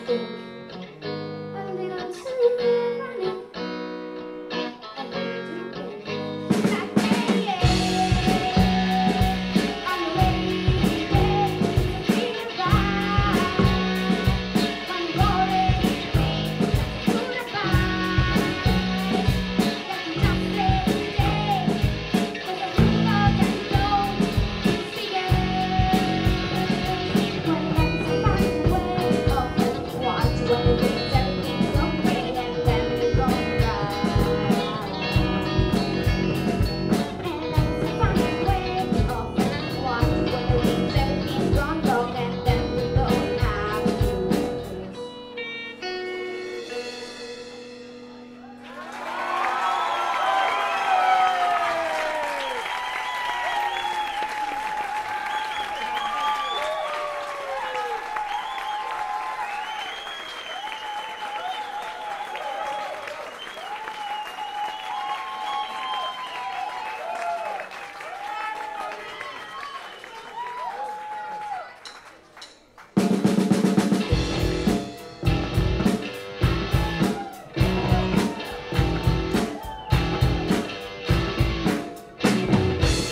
think a little too running and doing like I'm waiting to feel right when rolling through the vine. Let me just say today, 'cause the rumor that don't see it. When let's find a way of watch when things everything's okay and then we go right. And let's find a way of watch when things everything's gone wrong and then we don't have to.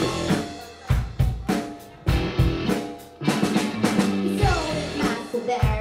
So it's nice to there.